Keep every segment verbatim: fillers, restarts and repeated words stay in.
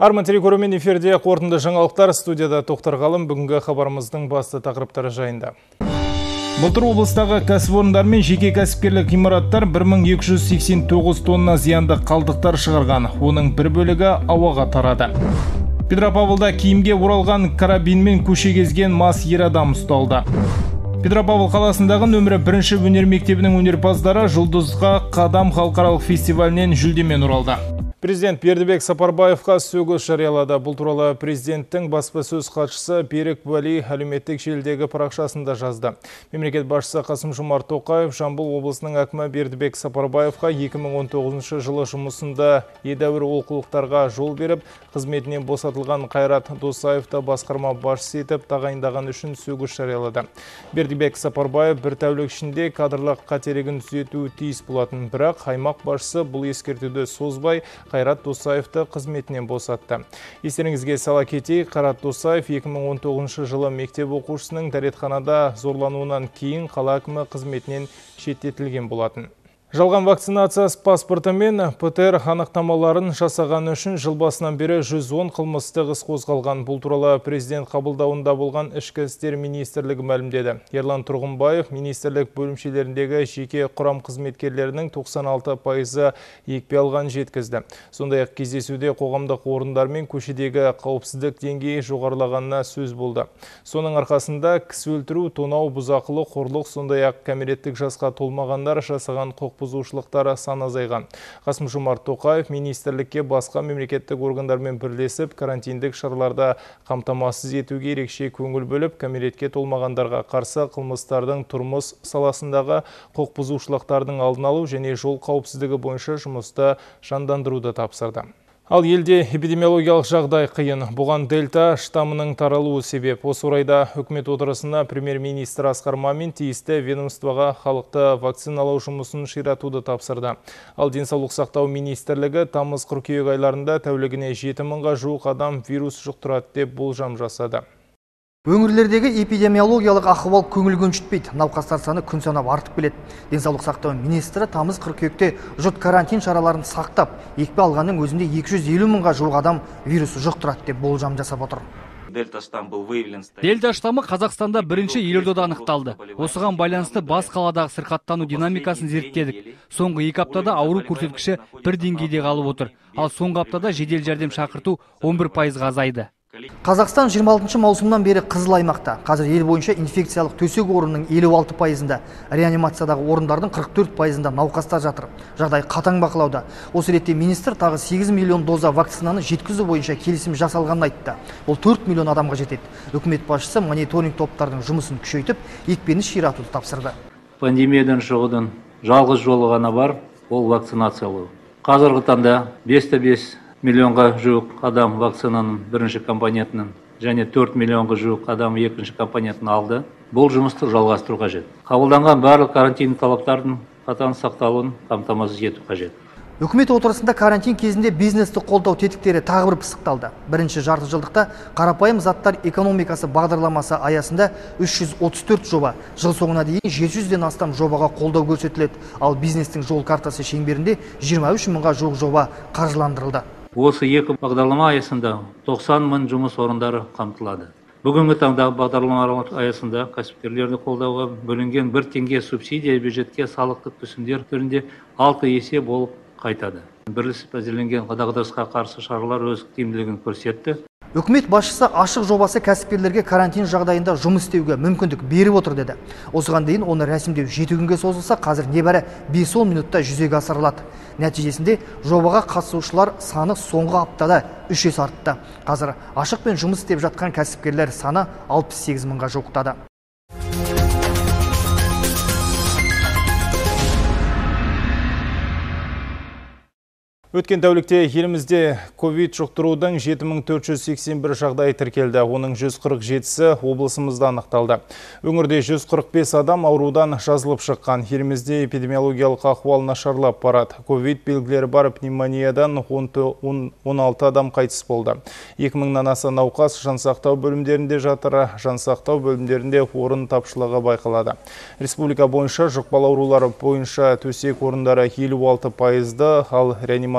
Арман телекөрермен эфирде қорытынды жаңалықтар, студияда Тоқтар Ғалым. Бүгінгі хабарымыздың басты тақырыптары жайында. Былтыр облыстағы кәсіпорындар мен жеке кәсіпкерлік ғимараттар бір мың екі жүз сексен тоғыз тонна зиянды қалдықтар шығарған. Оның бір бөлігі ауаға тарады. Петропавлда киімге оралған карабинмен көше кезген мас ер адам ұсталды. Петропавл қаласындағы нөмірі бірінші өнер мектебінің өнерпаздары Жұлдызға қадам халықаралық фестивалінен жүлдемен оралды. Президент Бердібек Сапарбаевқа сөгіс жариялады. Бұл туралы президенттің баспасөз хатшысы Берік Уәли әлеуметтік желідегі парақшасында жазды. Мемлекет басшысы Қасым-Жомарт Тоқаев Жамбыл облысының әкімі Бердібек Сапарбаевқа екі мың он тоғызыншы жылы жұмысында едәуір олқылықтарға жол беріп, қызметінен босатылған Қайрат Досаевты басқарма басшысы етіп тағайындаған үшін сөгіс жариялады. Бердібек Сапарбаев бір тәулік ішінде кадрлық қателігін түзетуі тиіс болатын, бірақ аймақ басшысы бұл ескертуді созбай Қайрат Досаевты қызметінен босатты. Естеріңізге сала кетейік, Қайрат Досаев екі мың он тоғызыншы жылы мектеп оқушысының дәретханада зорлануынан кейін қала әкімі қызметінен шеттетілген болатын. Жалған вакцинация паспорты мен ПТР анықтамаларын жасаған үшін жыл басынан бері жүз он қылмыстық іс қозғалған. Бұл туралы президент қабылдауында болған ішкі істер министрлігі мәлімдеді. Ерлан Тұрғынбаев министрлік бөлімшелеріндегі жеке құрам қызметкерлерінің тоқсан алты пайызы екпе алған жеткізді. Сондай-ақ кездесуде қоғамдық орындар мен көшедегі қауіпсіздік деңгейі жоғарылағанына сөз болды. Соның арқасында кісі өлтіру, тонау, бұзақылық, қорлық, сондай-ақ кәмелеттік жасқа толмағандар жасаған құқық бұзушылықтары сан азайған. Қасым-Жомарт Тоқаев министрлікке басқа мемлекеттік органдармен бірлесіп карантиндік шараларды қамтамасыз етуге ерекше көңіл бөліп, кәмелетке толмағандарға қарсы қылмыстардың тұрмыс саласындағы құқық бұзушылықтардың алдын алу және жол қауіпсіздігі бойынша жұмысты жандандыруды тапсырды. Ал елде эпидемиологиялық жағдай қиын. Бұған дельта штамының таралуы себеп. Осы орайда үкімет отырысына премьер-министр Асқар Мамин тиісті ведомствоға халықты вакциналау жұмысын ширатуды тапсырды. Ал денсаулық сақтау министрлігі тамыз қыркүйек айларында тәулігіне жеті мыңға жуық адам вирус жұқтырады деп болжам жасады. Өңірлердегі эпидемиологиялық ахуал көңіл көншітпейді. Науқастар саны күн санап артып келеді. Денсаулық сақтау министрі тамыз қыркүйекте жұрт карантин шараларын сақтап, екпе алғанның өзінде екі жүз елу мыңға жуық адам вирусы жұқтырады деп болжам жасап отыр. Дельта штамы Қазақстанда бірінші елордада анықталды. Осыған байланысты бас қаладағы сырқаттану динамикасын зерттедік. Соңғы екі аптада ауру көрсеткіші бір деңгейде қалып отыр. Ал соңғы аптада жедел жәрдем шақырту он бір пайызға азайды. Қазақстан жиырма алтыншы маусымнан бері қызыл аймақта. Қазір ел бойынша инфекциялық төсек орынның елу алты пайызында, реанимациядағы орындардың қырық төрт пайызында науқастар жатыр. Жағдай қатаң бақылауда. Осы ретте министр тағы сегіз миллион доза вакцинаны жеткізу бойынша келісім жасалғанын айтты. Ол төрт миллион адамға жетеді. Үкімет басшысы мониторинг топтардың жұмысын күшейтіп, екпені ширатуды тапсырды. Пандемиядан шығудың жалғыз жолы ғана бар, ол вакцинациялау. Қазіргі таңда бес те бес миллионға жуық адам вакцинаның бірінші компонентінің және төрт миллионға жуық адам екінші компонентін алды. Бұл жұмысты жалғастыру қажет. Қабылданған барлық карантин талаптардың қатаң сақталуын қамтамасыз ету қажет. Үкімет отырысында карантин кезінде бизнесті қолдау тетіктері тағы бір пысықталды. Бірінші жарты жылдықта қарапайым заттар экономикасы бағдарламасы аясында үш жүз отыз төрт жоба, жыл соңына дейін жеті жүзден астам жобаға қолдау көрсетіледі. Ал бизнестің жол картасы шеңберінде жиырма үш мыңға жуық жоба қаржыландырылды. Осы екі бағдарлама аясында тоқсан мың жұмыс орындары қамтылады. Бүгінгі таңда бағдарламалар аясында кәсіпкерлерді қолдауға бөлінген бір теңге субсидия бюджетке салықтық түсімдер түрінде алты есе болып қайтады. Бірлесіп әзірленген дағдарысқа қарсы шаралар өз тиімділігін көрсетті. Үкімет басшысы ашық жобасы кәсіпкерлерге карантин жағдайында жұмыс істеуге мүмкіндік беріп отыр деді. Осыған дейін оны рәсімдеу жеті күнге созылса, қазір небәрі бес он минутта жүзеге асырылады. Нәтижесінде жобаға қатысушылар саны соңғы аптада үш есе артты. Қазір ашықпен жұмыс істеп жатқан кәсіпкерлер саны алпыс сегіз мыңға жуықтады. Өткен тәулікте елімізде ковид жұқтырудың жеті мың төрт жүз сексен бір жағдайы тіркелді. Оның жүз қырық жетісі облысымызда анықталды. Өңірде жүз қырық бес адам аурудан жазылып шыққан. Елімізде эпидемиологиялық ахуал нашарлап барады. Ковид белгілері бар пневмониядан он алты адам қайтыс болды. екі мыңнан аса науқас жансақтау бөлімдерінде жатыр. Жансақтау бөлімдерінде орын тапшылығы байқалады. Республика бойынша жұқпалы аурулары бойынша төсек орындары елу алты пайызды, ал реанимация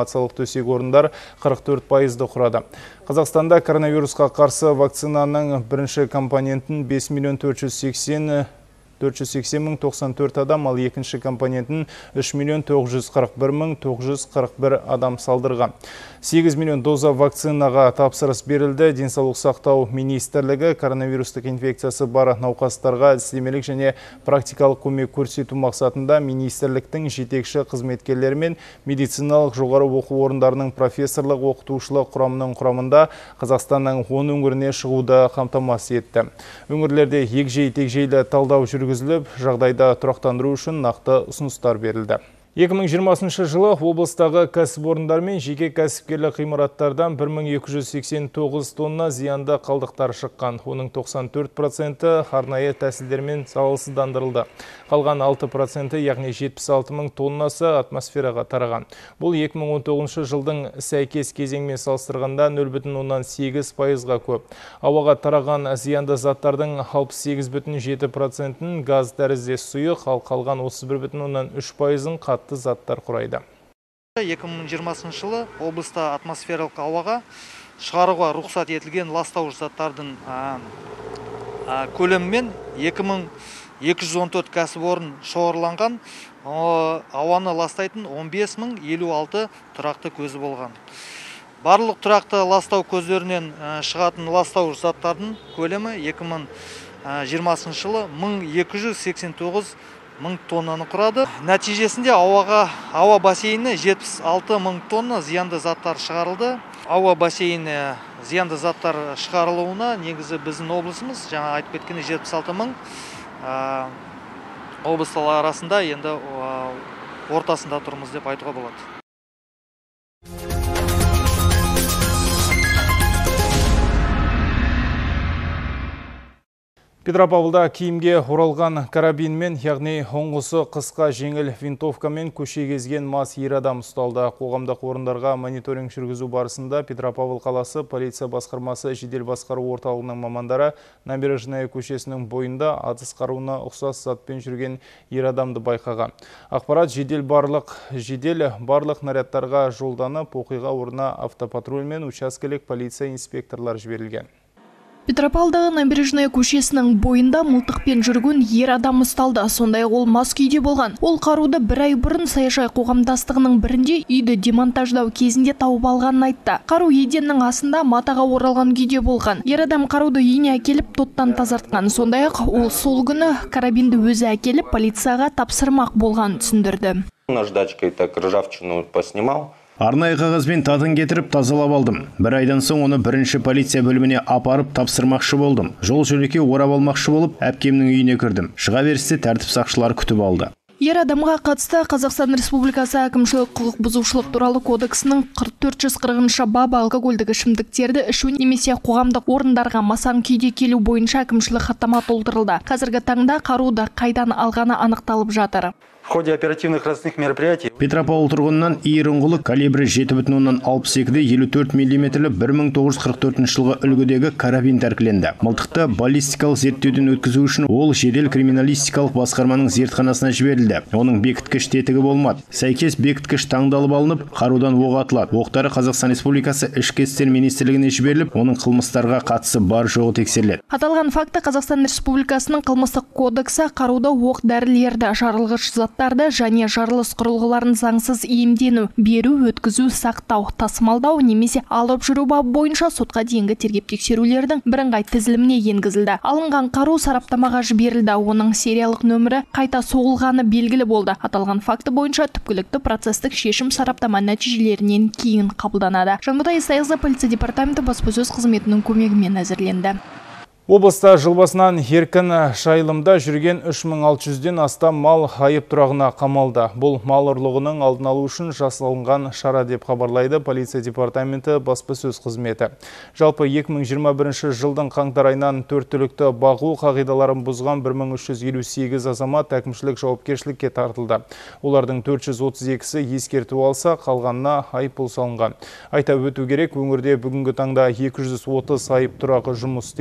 реанимациялық төсек орындар қырық төрт пайызды құрады. Қазақстанда коронавирусқа қарсы вакцинаның бірінші компонентін бес миллион төрт жүз сексен мың тоқсан төрт адам, ал екінші компонентін үш миллион тоғыз жүз қырық бір мың тоғыз жүз қырық бір адам салдырған. сегіз миллион доза вакцинаға тапсырыс берілді. Денсаулық сақтау министрлігі коронавирустық инфекциясы бар науқастарға әдістемелік және практикалық көмек көрсету мақсатында министрліктің жетекші қызметкерлері мен медициналық жоғары оқу орындарының профессорлық оқытушылық құрамының құрамында Қазақстанның он өңіріне шығуды қамтамасыз етті. Өңірлерде егжей-тегжейлі талдау жүргізіліп, жағдайда тұрақтандыру үшін нақты ұсыныстар берілді. екі мың жиырмасыншы жылы облыстағы кәсіпорындар мен жеке кәсіпкерлік ғимараттардан бір мың екі жүз сексен тоғыз тонна зиянды қалдықтар шыққан. Оның тоқсан төрт проценті арнайы тәсілдермен залалсыздандырылды. Қалған алты проценті, яғни жетпіс алты мың тоннасы атмосфераға тараған. Бұл екі мың он тоғызыншы жылдың сәйкес кезеңмен салыстырғанда нөл бүтін оннан сегіз пайызға көп. Ауаға тараған зиянды заттардың алпыс сегіз бүтін жеті процентін газ тәріздес сұйық, ал қалған отыз бір бүтін оннан үш пайызын қатты заттар құрайды. екі мың жиырмасыншы жылы облыста атмосфералық ауаға шығаруға рұқсат етілген ластауыш заттардың көлемімен екі мың екі жүз он төрт кәсіпорын шоғырланған, ауаны ластайтын он бес мың елу алты тұрақты көзі болған. Барлық тұрақты ластау көздерінен шығатын ластауыш заттардың көлемі екі мың жиырмасыншы жылы мың екі жүз сексен тоғыз мың тоннаны құрады. Нәтижесінде ауаға ауа бассейні жетпіс алты мың тонна зиянды заттар шығарылды. Ауа бассейні зиянды заттар шығарылуына негізі біздің облысымыз, жаңа айтып кеткені жетпіс алты мың облыстар арасында енді ортасында тұрмыз деп айтуға болады. Петропавлда киімге оралған карабинмен, яғни оңғысы қысқа жеңіл винтовкамен көше кезген мас ер адам ұсталды. Қоғамдық орындарға мониторинг жүргізу барысында Петропавл қаласы полиция басқармасы жедел басқару орталығының мамандары Набережная көшесінің бойында атыс қаруына ұқсас затпен жүрген ер адамды байқаған. Ақпарат жедел барлық жедел барлық нарядтарға жолданып, оқиға орнына автопатруль мен учаскелік полиция инспекторлар жіберілген. Петропавлдағы Набережная көшесінің бойында мылтықпен жүрген ер адам ұсталды. Сондай ол мас күйде болған. Ол қаруды бір ай бұрын саяжай қоғамдастығының бірінде үйді демонтаждау кезінде тауып алғанын айтты. Қару еденнің астында матаға оралған күйде болған. Ер адам қаруды үйіне әкеліп тоттан тазартқан. Сондай-ақ ол сол күні карабинді өзі әкеліп полицияға тапсырмақ болғанын түсіндірді. Наждачкой так ржавчину поснимал. Арнайы қағазбен татын кетіріп тазалап алдым. Бір айдан соң оны бірінші полиция бөліміне апарып тапсырмақшы болдым. Жол жөнекей орап алмақшы болып, әпкемнің үйіне кірдім. Шыға берісте тәртіп сақшылары күтіп алды. Ер адамға қатысты Қазақстан Республикасы әкімшілік құқық бұзушылық туралы кодексінің қырық төрт жүз қырқыншы бабы алкогольдік ішімдіктерді ішу немесе қоғамдық орындарға масаң күйде келу бойынша әкімшілік хаттама толтырылды. Қазіргі таңда қаруды қайдан алғаны анықталып жатыр. В ходе оперативных разных мероприятий Петропавл тұрғынынан иіріңғылы калибрі жеті бүтін оннан алпыс екі де елу төрт миллиметрлі бір мың тоғыз жүз қырық төртінші жылғы үлгідегі карабин тәркіленді. Мылтықты баллистикалық зерттеуден өткізу үшін ол жедел криминалистикалық басқарманың зертханасына жіберілді. Оның бекіткіш тетігі болмады. Сәйкес бекіткіш таңдалып алынып, қарудан оқ атылады. Оқтары Қазақстан Республикасы Ішкі істер министрлігіне жіберіліп, оның қылмыстарға қатысы бар жоғы тексеріледі. Аталған факті Қазақстан Республикасының қылмыстық кодексі қаруды, оқ дәрілерді, жарылғыш заттарды және жарылыс құрылғыларын заңсыз иемдену, беру, өткізу, сақтау, тасымалдау немесе алып жүру бабы бойынша сотқа дейінгі тергеп тексерулердің бірыңғай тізіліміне енгізілді. Алынған қару сараптамаға жіберілді. Оның сериялық нөмірі қайта соғылғаны белгілі болды. Аталған факті бойынша түпкілікті процестік шешім сараптама нәтижелерінен кейін қабылданады. Жанбота Исайғызы, полиция департаменті баспасөз қызметінің көмегімен әзірленді. Облыста жыл басынан еркін жайылымда жүрген үш мың алты жүзден астам мал айып тұрағына қамалды. Бұл мал ұрлығының алдын алу үшін жасалынған шара деп хабарлайды полиция департаменті баспасөз қызметі. Жалпы екі мың жиырма бірінші жылдың қаңтар айынан төрт түлікті бағу қағидаларын бұзған бір мың үш жүз елу сегіз азамат әкімшілік жауапкершілікке тартылды. Олардың төрт жүз отыз екісі ескерту алса, қалғанына айыппұл салынған. Айта өту керек, өңірде бүгінгі таңда екі жүз отыз айып тұрағы жұмыс істейді.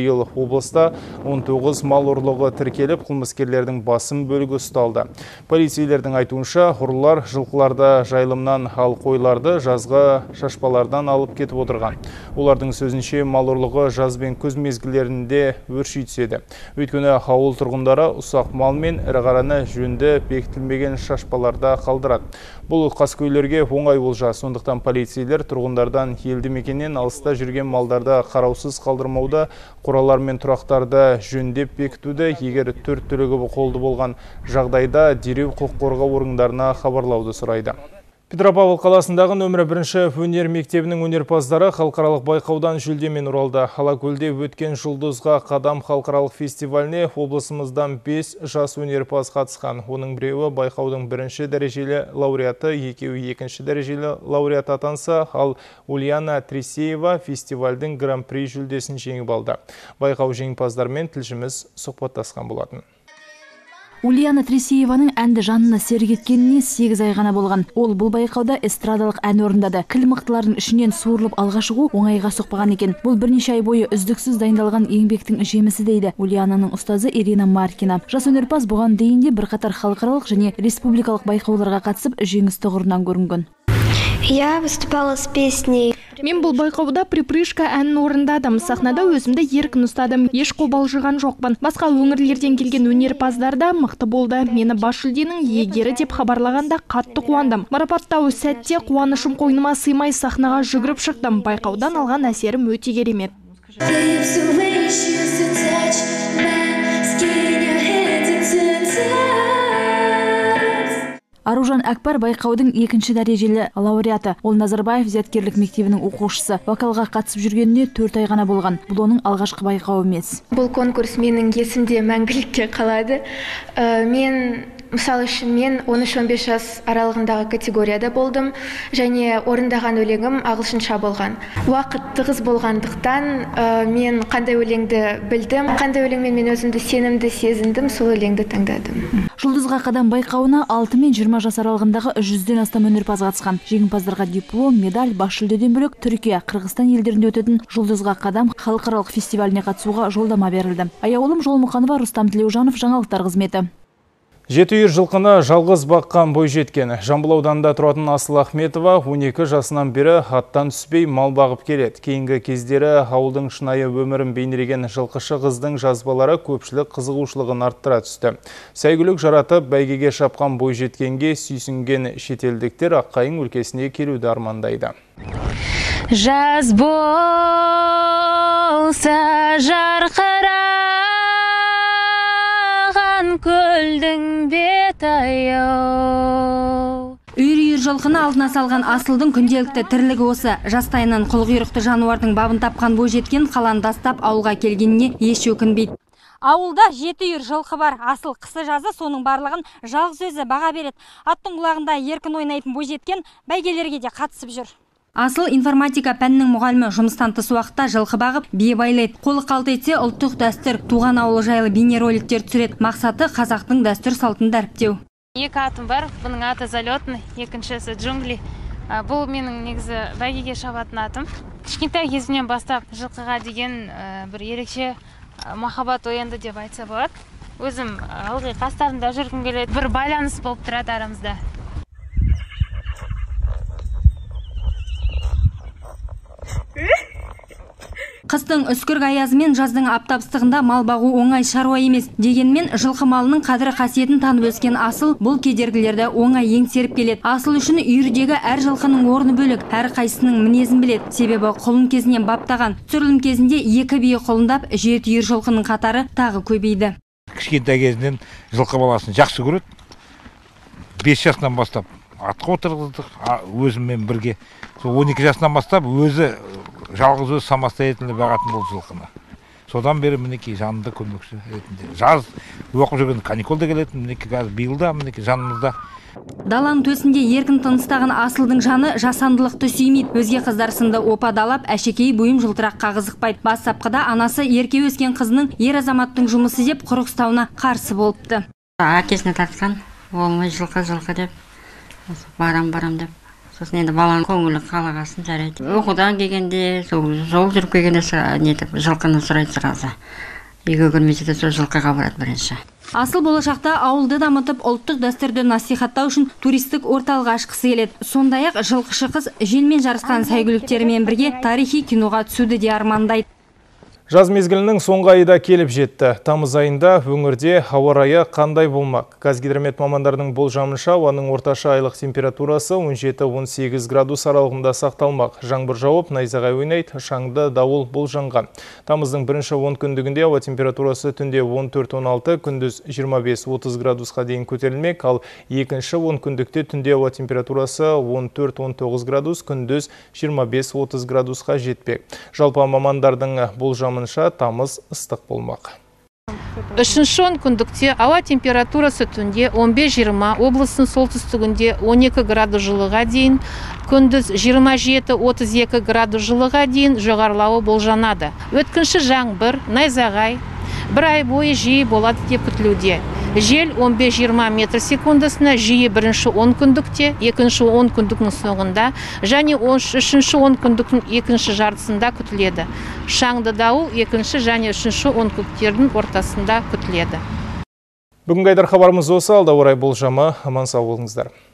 биыл облыста он тоғыз мал ұрлығы тіркеліп, қылмыскерлердің басым бөлігі ұсталды. Полицейлердің айтуынша, ұрлар жылқыларды жайылымнан, ал қойларды жазғы шашпалардан алып кетіп отырған. Олардың сөзінше, мал ұрлығы жаз бен күз мезгілдерінде өрши түседі. Өйткені ауыл тұрғындары ұсақ мал мен ірі қараны жөнді бекітілмеген шашпаларда қалдырады. Бұл қаскөйлерге оңай олжа, сондықтан полицейлер тұрғындардан елді мекеннен алыста жүрген малдарды қараусыз қалдырмауды, қоралар мен тұрақтарды жөндеп бекітуді, егер төрт түлігі қолды болған жағдайда дереу құқық қорғау орындарына хабарлауды сұрайды. Петропавл қаласындағы нөмірі бірінші өнер мектебінің өнерпаздары халықаралық байқаудан жүлдемен оралды. Алакөлде өткен жұлдызға қадам халықаралық фестиваліне облысымыздан бес жас өнерпаз қатысқан. Оның біреуі байқаудың бірінші дәрежелі лауреаты, екеуі екінші дәрежелі лауреат атанса, ал Ульяна Трисеева фестивальдің гран-при жүлдесін жеңіп алды. Байқау жеңімпаздармен тілшіміз сұхбаттасқан болатын. Ульяна Трисееваның әнді жанына серік еткеніне сегіз ай ғана болған. Ол бұл байқауда эстрадалық ән орындады. Кіл мықтылардың ішінен суырылып алға шығу оңайға соқпаған екен. Бұл бірнеше ай бойы үздіксіз дайындалған еңбектің жемісі дейді Ульянаның ұстазы Ирина Маркина. Жас өнерпаз бұған дейін де бірқатар халықаралық және республикалық байқауларға қатысып, жеңіс тұғырынан көрінген. Я выступала с песней. Мен бұл байқауда припрыжка әнін орындадым. Сахнада өзімді еркін ұстадым. Еш қобалжыған жоқпын. Басқа өңірлерден келген өнерпаздар да мықты болды. Мені бас жүлденің иегері деп хабарлағанда қатты қуандым. Марапаттау сәтте қуанышым қойныма сыймай сахнаға жүгіріп шықтым. Байқаудан алған әсерім өте керемет. Аружан Акбар байқаудың екінші дәрежелі лауреаты. Ол Назарбаев зияткерлік мектебінің оқушысы. Вокалға қатысып жүргеніне төрт ай ғана болған. Бұл оның алғашқы байқауы емес. Бұл конкурс менің есімде мәңгілікке қалады. Мен Мысалы үшін мен он үш он бес жас аралығындағы категорияда болдым, және орындаған өлеңім ағылшынша болған. Уақыт тығыз болғандықтан мен қандай өлеңді білдім, қандай өлеңмен мен өзімді сенімді сезіндім, сол өлеңді таңдадым. Жұлдызға қадам байқауына алты мен жиырма жас аралығындағы жүзден астам өнерпаз қатысқан. Жеңімпаздарға диплом, медаль, бас жүлдеден бөлек Түркия, Қырғызстан елдерінде өтетін Жұлдызға қадам халықаралық фестиваліне қатысуға жолдама берілді. Аяулым Жолмұқанова, Рустам Тілеужанов, жаңалықтар қызметі. Жеті үйір жылқыны жалғыз баққан бой жеткен. Жамбыл ауданында тұратын Асыл Ахметова он екі жасынан бері аттан түспей мал бағып келеді. Кейінгі кездері ауылдың шынайы өмірін бейнелеген жылқышы қыздың жазбалары көпшілік қызығушылығын арттыра түсті. Сәйгүлік жаратып бәйгеге шапқан бой жеткенге сүйсінген шетелдіктер Аққайың өлкесіне келуді армандайды. Жаз болса жарқыра көлдің бет аяу. Үйір-үйір жылқыны алдына салған Асылдың күнделікті тірлігі осы. Жастайынан құлғүйрықты жануардың бабын тапқан бой жеткен қаланы тастап ауылға келгеніне еш өкінбейді. Ауылда жеті үйір жылқы бар. Асыл қысы жазы соның барлығын жалғыз өзі баға береді. Аттың құлағында еркін ойнайтын бой жеткен бәйгелерге де қатысып жүр. Асыл информатика пәнінің мұғалімі, жұмыстан тыс уақытта жылқы бағып, бие байлайды. Қолы қалт етсе ұлттық дәстүр, туған ауылы жайлы бейнероликтер түсіреді. Мақсаты қазақтың дәстүр салтын дәріптеу. Екі атым бар, бұның аты Залетный, екіншісі Джунгли. Бұл менің негізі бәйгеге шабатын атым. Кішкентай кезімнен бастап жылқыға деген бір ерекше махаббат оянды деп айтса болады. Өзім ылғи қастарында жүргім келеді. Бір байланыс болып тұрады арамызда. Қыстың үскірік аязы мен жаздың аптапыстығында мал бағу оңай шаруа емес. Дегенмен жылқы малының қадірі қасиетін танып өскен Асыл бұл кедергілерді оңай еңсеріп келеді. Асыл үшін үйірдегі әр жылқының орны бөлек, әр қайсының мінезін біледі. Себебі құлын кезінен баптаған. Түсірілім кезінде екі бие құлындап, жеті үйір жылқының қатары тағы көбейді. Кішкентай кезінен жылқы баласын жақсы көреді. бес жасынан бастап атқа отырғыздық, өзіммен бірге. он екі жасынан бастап өзі жалғыз өзі самостоятельно бағатын болды жылқыны. Содан бері мінекей жанында көмекші ретінде. Жаз оқып жүрген каникулда келетін, мінекей қазір биылда мінекей жанымызда. Даланың төсінде еркін тыныстаған Асылдың жаны жасандылықты сүймейді. Өзге қыздар сынды опадалап, әшекей бұйым жылтыраққа қызықпайды. Бастапқыда анасы ерке өскен қызының ер азаматтың жұмысы деп құрық ұстауына қарсы болыпты. Әкесіне тартқан, олмай жылқы жылқы деп, барам барам деп сосын енді баланың көңілі қалағасын жарайды. Оқудан келгенде, жол жүріп келгенде нетіп жылқыны сұрайды сразу. Үйге кірмесе де сол жылқыға барады бірінші. Асыл болашақта ауылды дамытып, ұлттық дәстүрді насихаттау үшін туристік орталық ашқысы келеді. Сондай-ақ жылқышы қыз желмен жарысқан сәйгүліктерімен бірге тарихи киноға түсуді де армандайды. Жаз мезгілінің соңғы айда келіп жетті. Тамыз айында өңірде ауа райы қандай болмақ? Қазгидромет мамандарының болжамынша, ауаның орташа айлық температурасы он жеті он сегіз градус аралығында сақталмақ. Жаңбыр жауып, найзағай ойнайды, шаңды дауыл болжанған. Тамыздың бірінші он күндігінде ауа температурасы түнде он төрт он алты, күндіз жиырма бес отыз градусқа дейін көтерілмек, ал екінші он күндікте түнде ауа температурасы он төрт он тоғыз градус, күндіз жиырма бес отыз градусқа жетпек. Жалпы мамандардың болжамы тамыз ыстық болмақ. Үшінші он күндікте ауа температурасы түнде он бес жиырма, облыстың солтүстігінде он екі градус жылыға дейін, күндіз жиырма жеті отыз екі градус жылыға дейін жоғарылауы болжанады. Өткінші жаңбыр, найзағай бір ай бойы жиі болады деп күтілуде. Жел он бес жиырма метр секундасына жиі бірінші он күндікте, екінші он күндіктің соңында және үшінші он күндіктің екінші жартысында күтіледі. Шаңды дауыл екінші және үшінші он күндіктердің ортасында күтіледі. Бүгінгі айдар хабарымыз осы, алда орай болжамы, аман сау болыңыздар.